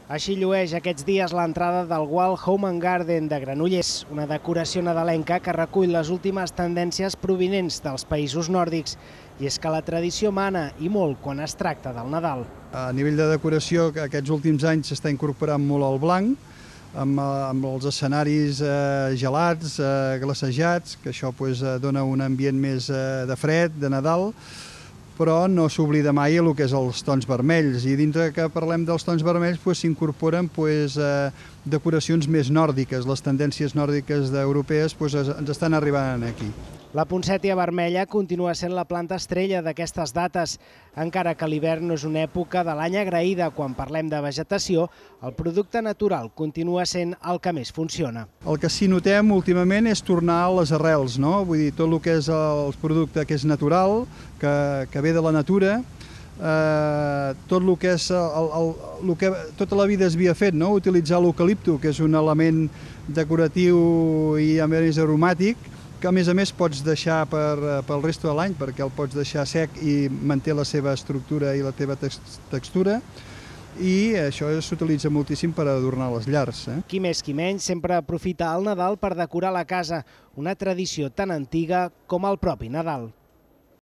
Així llueix aquests dies l'entrada del Wall Home and Garden de Granollers, una decoració nadalenca que recull les últimes tendències provinents dels països nòrdics. I és que la tradició mana, i molt, quan es tracta del Nadal. A nivell de decoració, aquests últims anys s'està incorporant molt el blanc, amb els escenaris gelats, glacejats, que això dona un ambient més de fred, de Nadal, però no s'oblida mai el que és els tons vermells. I dintre que parlem dels tons vermells s'incorporen decoracions més nòrdiques. Les tendències nòrdiques europees ens estan arribant aquí. La poncètia vermella continua sent la planta estrella d'aquestes dates. Encara que l'hivern no és una època de l'any agraïda quan parlem de vegetació, el producte natural continua sent el que més funciona. El que sí notem últimament és tornar a les arrels, no? Vull dir, tot el que és el producte que és natural, que ve de la natura, tot el que és el que tota la vida es havia fet, no? Utilitzar l'eucalipto, que és un element decoratiu i a més aromàtic, que a més pots deixar pel resto de l'any, perquè el pots deixar sec i manté la seva estructura i la teva textura, i això s'utilitza moltíssim per adornar les llars. Qui més qui menys sempre aprofita el Nadal per decorar la casa, una tradició tan antiga com el propi Nadal.